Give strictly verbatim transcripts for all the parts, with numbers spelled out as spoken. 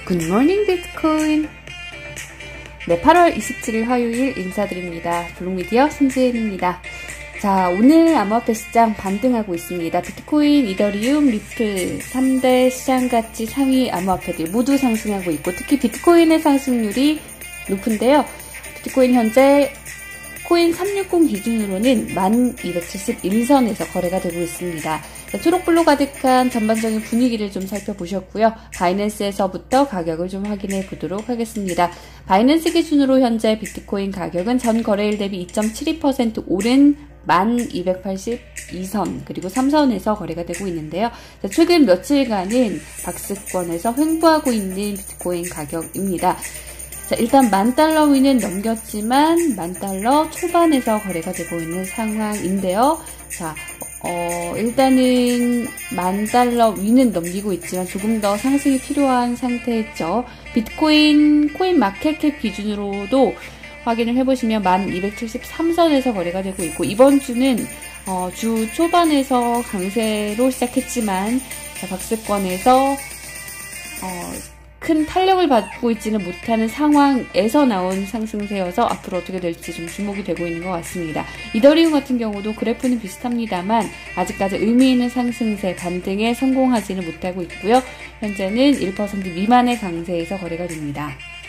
굿모닝 비트코인. 네, 팔월 이십칠일 화요일 인사드립니다. 블록미디어 신지은입니다. 자, 오늘 암호화폐 시장 반등하고 있습니다. 비트코인, 이더리움, 리플 삼 대 시장가치 상위 암호화폐들 모두 상승하고 있고, 특히 비트코인의 상승률이 높은데요. 비트코인 현재 코인 삼백육십 기준으로는 만 이백칠십일 선에서 거래가 되고 있습니다. 초록불로 가득한 전반적인 분위기를 좀 살펴보셨고요. 바이낸스에서부터 가격을 좀 확인해 보도록 하겠습니다. 바이낸스 기준으로 현재 비트코인 가격은 전 거래일 대비 이 점 칠이 퍼센트 오른 만 이백팔십이 선 그리고 삼 선에서 거래가 되고 있는데요. 최근 며칠간은 박스권에서 횡보하고 있는 비트코인 가격입니다. 자, 일단 만 달러 위는 넘겼지만 만 달러 초반에서 거래가 되고 있는 상황인데요. 자, 어, 일단은 만 달러 위는 넘기고 있지만 조금 더 상승이 필요한 상태죠. 비트코인 코인 마켓캡 기준으로도 확인을 해보시면 만 이백칠십삼 선에서 거래가 되고 있고, 이번 주는 어, 주 초반에서 강세로 시작했지만 자, 박스권에서 어, 큰 탄력을 받고 있지는 못하는 상황에서 나온 상승세여서 앞으로 어떻게 될지 좀 주목이 되고 있는 것 같습니다. 이더리움 같은 경우도 그래프는 비슷합니다만 아직까지 의미 있는 상승세 반등에 성공하지는 못하고 있고요. 현재는 일 퍼센트 미만의 강세에서 거래가 됩니다.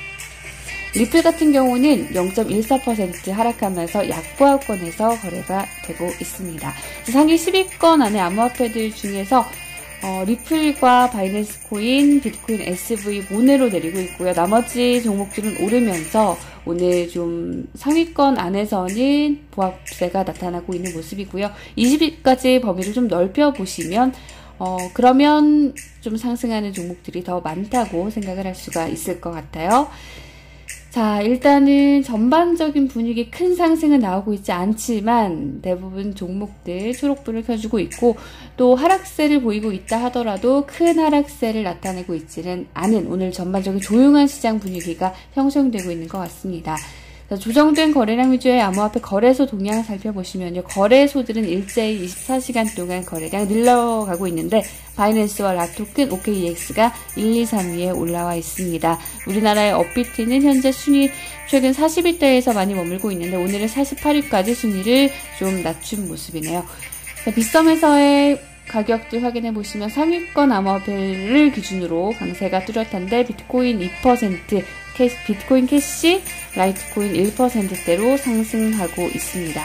리플 같은 경우는 영 점 일사 퍼센트 하락하면서 약보합권에서 거래가 되고 있습니다. 상위 십 위권 안에 암호화폐들 중에서 어, 리플과 바이낸스 코인, 비트코인 에스브이 모네로 내리고 있고요. 나머지 종목들은 오르면서 오늘 좀 상위권 안에서는 보합세가 나타나고 있는 모습이고요. 이십 위까지 범위를 좀 넓혀보시면 어, 그러면 좀 상승하는 종목들이 더 많다고 생각을 할 수가 있을 것 같아요. 자, 일단은 전반적인 분위기 큰 상승은 나오고 있지 않지만 대부분 종목들 초록불을 켜주고 있고, 또 하락세를 보이고 있다 하더라도 큰 하락세를 나타내고 있지는 않은 오늘 전반적인 조용한 시장 분위기가 형성되고 있는 것 같습니다. 자, 조정된 거래량 위주의 암호화폐 거래소 동향 살펴보시면요. 거래소들은 일제히 이십사 시간 동안 거래량 늘어가고 있는데 바이낸스와 라토큰, 오케이이엑스가 일, 이, 삼 위에 올라와 있습니다. 우리나라의 업비트는 현재 순위 최근 사십 위대에서 많이 머물고 있는데 오늘은 사십팔 위까지 순위를 좀 낮춘 모습이네요. 자, 빗썸에서의 가격들 확인해 보시면 상위권 암호화폐를 기준으로 강세가 뚜렷한데 비트코인 이 퍼센트, 캐시, 비트코인 캐시, 라이트코인 일 퍼센트대로 상승하고 있습니다.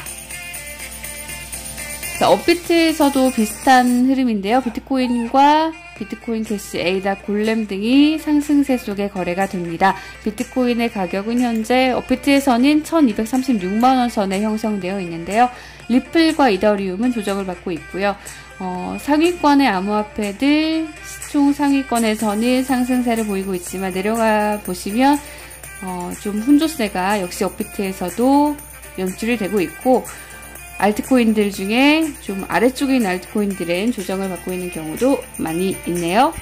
자, 업비트에서도 비슷한 흐름인데요. 비트코인과 비트코인 캐시, 에이다, 골렘 등이 상승세 속에 거래가 됩니다. 비트코인의 가격은 현재 업비트에서는 천이백삼십육만 원 선에 형성되어 있는데요. 리플과 이더리움은 조정을 받고 있고요. 어, 상위권의 암호화폐들 시총 상위권에서는 상승세를 보이고 있지만 내려가 보시면 어, 좀 훈조세가 역시 업비트에서도 연출이 되고 있고, 알트코인들 중에 좀 아래쪽에 있는 알트코인들은 조정을 받고 있는 경우도 많이 있네요.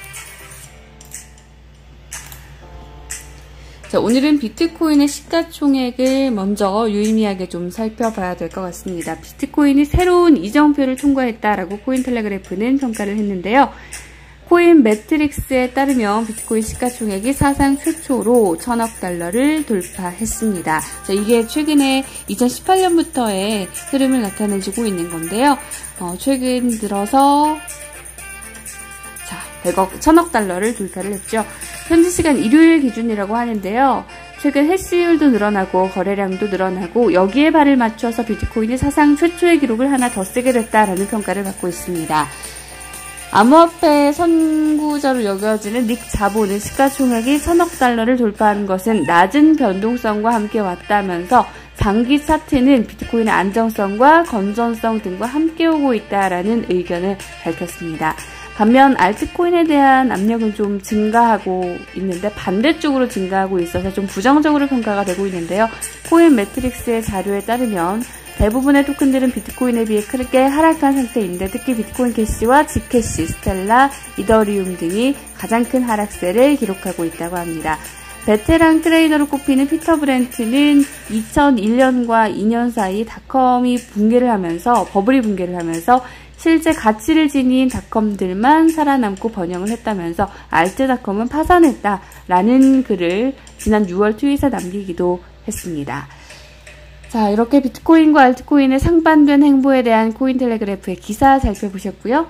자, 오늘은 비트코인의 시가총액을 먼저 유의미하게 좀 살펴봐야 될 것 같습니다. 비트코인이 새로운 이정표를 통과했다라고 코인텔레그래프는 평가를 했는데요. 코인 매트릭스에 따르면 비트코인 시가총액이 사상 최초로 천억 달러를 돌파했습니다. 자, 이게 최근에 이천십팔 년부터의 흐름을 나타내주고 있는 건데요. 어, 최근 들어서 자, 백억, 천억 달러를 돌파를 했죠. 현지 시간 일요일 기준이라고 하는데요. 최근 해시율도 늘어나고 거래량도 늘어나고 여기에 발을 맞춰서 비트코인이 사상 최초의 기록을 하나 더 쓰게 됐다라는 평가를 받고 있습니다. 암호화폐 선구자로 여겨지는 닉 자본은 시가총액이 천억 달러를 돌파하는 것은 낮은 변동성과 함께 왔다면서 장기 차트는 비트코인의 안정성과 건전성 등과 함께 오고 있다라는 의견을 밝혔습니다. 반면 알트코인에 대한 압력은 좀 증가하고 있는데 반대쪽으로 증가하고 있어서 좀 부정적으로 평가가 되고 있는데요. 코인 매트릭스의 자료에 따르면 대부분의 토큰들은 비트코인에 비해 크게 하락한 상태인데 특히 비트코인 캐시와 지캐시, 스텔라, 이더리움 등이 가장 큰 하락세를 기록하고 있다고 합니다. 베테랑 트레이더로 꼽히는 피터 브렌트는 이천일 년과 이 년 사이 닷컴이 붕괴를 하면서 버블이 붕괴를 하면서 실제 가치를 지닌 닷컴들만 살아남고 번영을 했다면서 알트닷컴은 파산했다라는 글을 지난 유월 트윗에 남기기도 했습니다. 자, 이렇게 비트코인과 알트코인의 상반된 행보에 대한 코인텔레그래프의 기사 살펴보셨고요.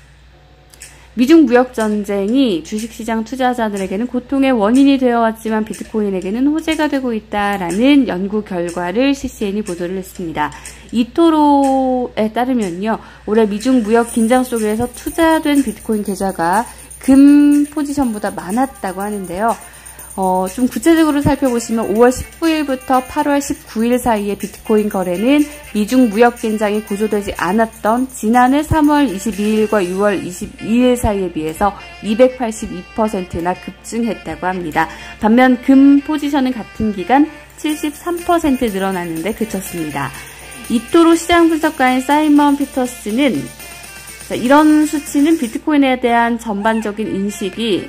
미중 무역전쟁이 주식시장 투자자들에게는 고통의 원인이 되어왔지만 비트코인에게는 호재가 되고 있다라는 연구 결과를 씨씨엔이 보도를 했습니다. 이토로에 따르면요, 올해 미중 무역 긴장 속에서 투자된 비트코인 계좌가 금 포지션보다 많았다고 하는데요. 어, 좀 구체적으로 살펴보시면 오월 십구일부터 팔월 십구일 사이에 비트코인 거래는 미중 무역 긴장이 고조되지 않았던 지난해 삼월 이십이일과 유월 이십이일 사이에 비해서 이백팔십이 퍼센트나 급증했다고 합니다. 반면 금 포지션은 같은 기간 칠십삼 퍼센트 늘어났는데 그쳤습니다. 이토로 시장 분석가인 사이먼 피터스는 이런 수치는 비트코인에 대한 전반적인 인식이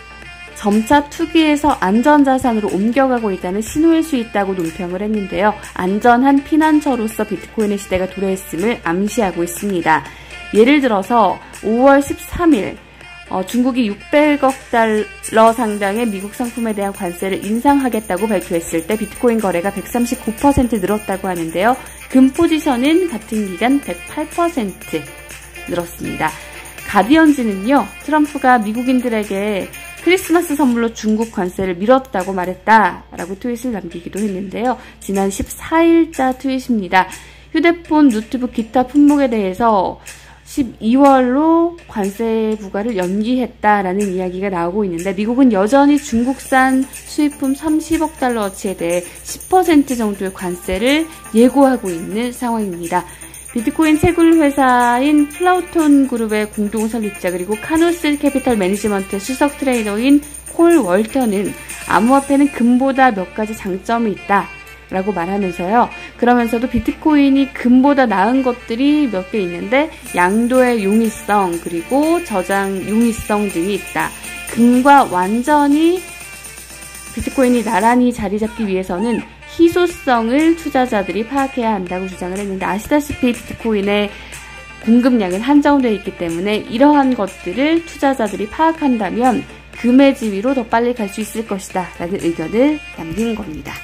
점차 투기에서 안전자산으로 옮겨가고 있다는 신호일 수 있다고 논평을 했는데요. 안전한 피난처로서 비트코인의 시대가 도래했음을 암시하고 있습니다. 예를 들어서 오월 십삼일 어, 중국이 육백억 달러 상당의 미국 상품에 대한 관세를 인상하겠다고 발표했을 때 비트코인 거래가 백삼십구 퍼센트 늘었다고 하는데요. 금 포지션은 같은 기간 백팔 퍼센트 늘었습니다. 가디언지는요, 트럼프가 미국인들에게 크리스마스 선물로 중국 관세를 미뤘다고 말했다라고 트윗을 남기기도 했는데요. 지난 십사일자 트윗입니다. 휴대폰, 노트북, 기타 품목에 대해서 십이월로 관세 부과를 연기했다라는 이야기가 나오고 있는데 미국은 여전히 중국산 수입품 삼십억 달러어치에 대해 십 퍼센트 정도의 관세를 예고하고 있는 상황입니다. 비트코인 채굴 회사인 플라우톤 그룹의 공동 설립자 그리고 카누스 캐피털 매니지먼트 수석 트레이너인 콜 월터는 암호화폐는 금보다 몇 가지 장점이 있다 라고 말하면서요. 그러면서도 비트코인이 금보다 나은 것들이 몇 개 있는데 양도의 용이성 그리고 저장 용이성 등이 있다. 금과 완전히 비트코인이 나란히 자리 잡기 위해서는 희소성을 투자자들이 파악해야 한다고 주장을 했는데 아시다시피 비트코인의 공급량은 한정되어 있기 때문에 이러한 것들을 투자자들이 파악한다면 금의 지위로 더 빨리 갈 수 있을 것이다 라는 의견을 남긴 겁니다.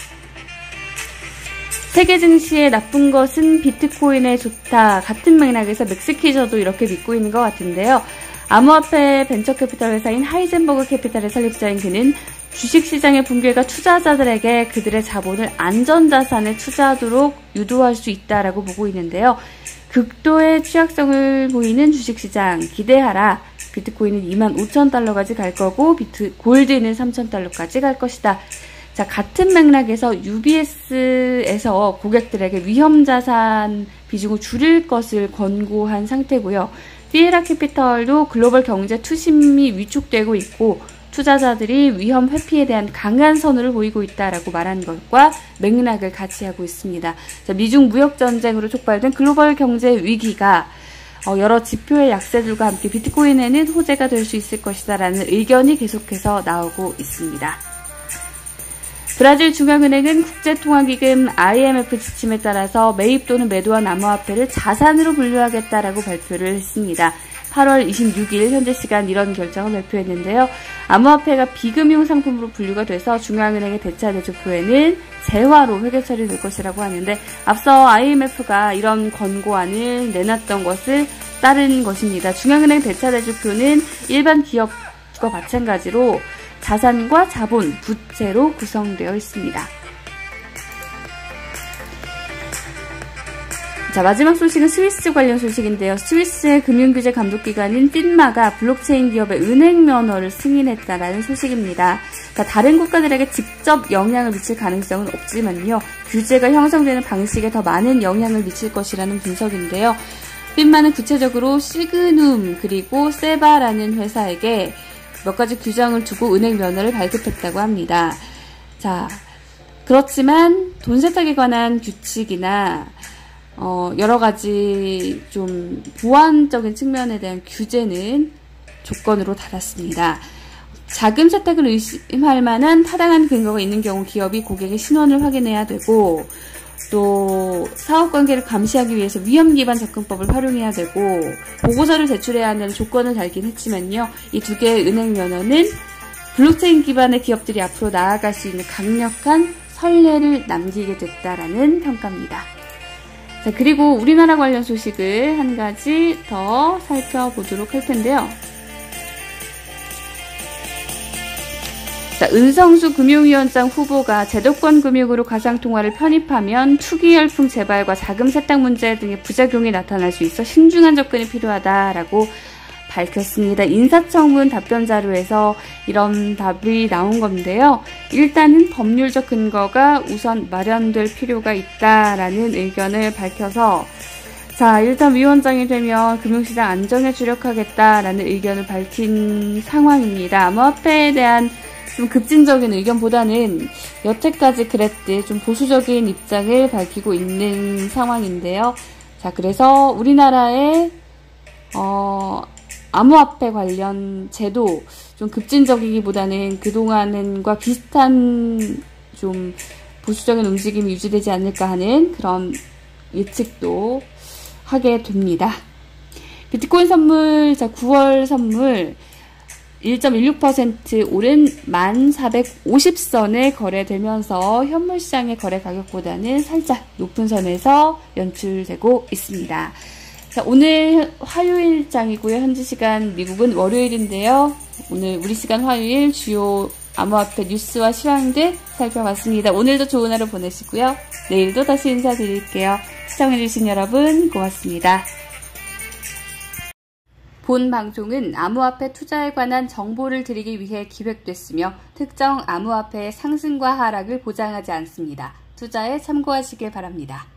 세계 증시에 나쁜 것은 비트코인에 좋다. 같은 맥락에서 맥스퀴저도 이렇게 믿고 있는 것 같은데요. 암호화폐 벤처캐피털 회사인 하이젠버그 캐피탈의 설립자인 그는 주식시장의 붕괴가 투자자들에게 그들의 자본을 안전자산에 투자하도록 유도할 수 있다라고 보고 있는데요. 극도의 취약성을 보이는 주식시장 기대하라. 비트코인은 이만 오천 달러까지 갈 거고 비트, 골드는 삼천 달러까지 갈 것이다. 자, 같은 맥락에서 유비에스에서 고객들에게 위험자산 비중을 줄일 것을 권고한 상태고요. 피에라 캐피털도 글로벌 경제 투심이 위축되고 있고 투자자들이 위험 회피에 대한 강한 선호를 보이고 있다라고 말한 것과 맥락을 같이 하고 있습니다. 자, 미중 무역 전쟁으로 촉발된 글로벌 경제 위기가 어, 여러 지표의 약세들과 함께 비트코인에는 호재가 될 수 있을 것이다라는 의견이 계속해서 나오고 있습니다. 브라질 중앙은행은 국제통화기금 아이엠에프 지침에 따라서 매입 또는 매도한 암호화폐를 자산으로 분류하겠다라고 발표를 했습니다. 팔월 이십육일 현재 시간 이런 결정을 발표했는데요. 암호화폐가 비금융 상품으로 분류가 돼서 중앙은행의 대차대조표에는 재화로 회계 처리될 것이라고 하는데 앞서 아이엠에프가 이런 권고안을 내놨던 것을 따른 것입니다. 중앙은행 대차대조표는 일반 기업과 마찬가지로 자산과 자본, 부채로 구성되어 있습니다. 자, 마지막 소식은 스위스 관련 소식인데요. 스위스의 금융규제 감독기관인 핀마가 블록체인 기업의 은행 면허를 승인했다라는 소식입니다. 자, 다른 국가들에게 직접 영향을 미칠 가능성은 없지만요. 규제가 형성되는 방식에 더 많은 영향을 미칠 것이라는 분석인데요. 핀마는 구체적으로 시그눔 그리고 세바라는 회사에게 몇 가지 규정을 두고 은행 면허를 발급했다고 합니다. 자, 그렇지만 돈 세탁에 관한 규칙이나 어, 여러 가지 좀 보안적인 측면에 대한 규제는 조건으로 달았습니다. 자금 세탁을 의심할 만한 타당한 근거가 있는 경우 기업이 고객의 신원을 확인해야 되고 또 사업관계를 감시하기 위해서 위험기반 접근법을 활용해야 되고 보고서를 제출해야 하는 조건을 달긴 했지만요. 이 두 개의 은행 면허는 블록체인 기반의 기업들이 앞으로 나아갈 수 있는 강력한 선례를 남기게 됐다라는 평가입니다. 자, 그리고 우리나라 관련 소식을 한 가지 더 살펴보도록 할 텐데요. 자, 은성수 금융위원장 후보가 제도권 금융으로 가상통화를 편입하면 투기 열풍 재발과 자금 세탁 문제 등의 부작용이 나타날 수 있어 신중한 접근이 필요하다라고 밝혔습니다. 인사청문 답변 자료에서 이런 답이 나온 건데요. 일단은 법률적 근거가 우선 마련될 필요가 있다라는 의견을 밝혀서 자, 일단 위원장이 되면 금융시장 안정에 주력하겠다라는 의견을 밝힌 상황입니다. 암호화폐에 대한 좀 급진적인 의견보다는 여태까지 그랬듯 좀 보수적인 입장을 밝히고 있는 상황인데요. 자, 그래서 우리나라의 어, 암호화폐 관련 제도 좀 급진적이기보다는 그동안과 비슷한 좀 보수적인 움직임이 유지되지 않을까 하는 그런 예측도 하게 됩니다. 비트코인 선물, 자, 구월 선물 일 점 일육 퍼센트 오른 만 사백오십 선에 거래되면서 현물시장의 거래 가격보다는 살짝 높은 선에서 연출되고 있습니다. 자, 오늘 화요일장이고요. 현지 시간 미국은 월요일인데요. 오늘 우리 시간 화요일 주요 암호화폐 뉴스와 시황들 살펴봤습니다. 오늘도 좋은 하루 보내시고요. 내일도 다시 인사드릴게요. 시청해주신 여러분 고맙습니다. 본 방송은 암호화폐 투자에 관한 정보를 드리기 위해 기획됐으며 특정 암호화폐의 상승과 하락을 보장하지 않습니다. 투자에 참고하시길 바랍니다.